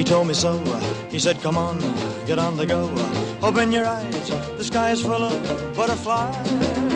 told me so. He said, come on, get on the go. Open your eyes, the sky is full of butterflies.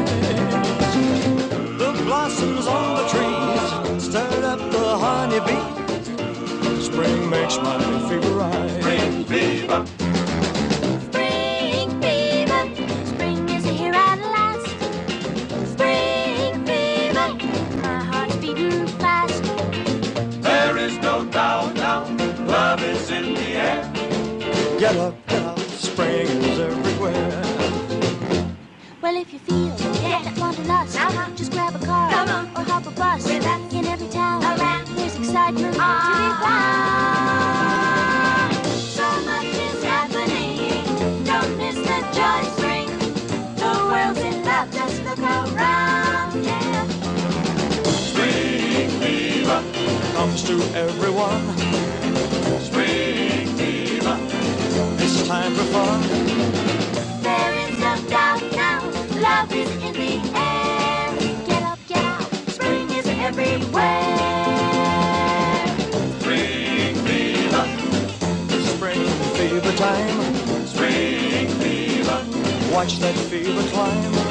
The blossoms on the trees stirred up the honeybee. Spring makes my fever rise. Spring fever. Spring fever. Spring is here at last. Spring fever. My heart's beating fast. There is no doubt now, love is in the air. Get up, spring is everywhere. Well, if you feel that wanderlust, just grab a car or hop a bus. In every town, there's excitement to be found. So much is happening, don't miss the joy of spring. The world's in love, just look around, yeah. Spring fever Comes to everyone. Spring fever. It's time for fun. There is no doubt now, love is in the air. Get up, spring is everywhere. Spring fever. Spring fever time. Spring fever. Watch that fever climb.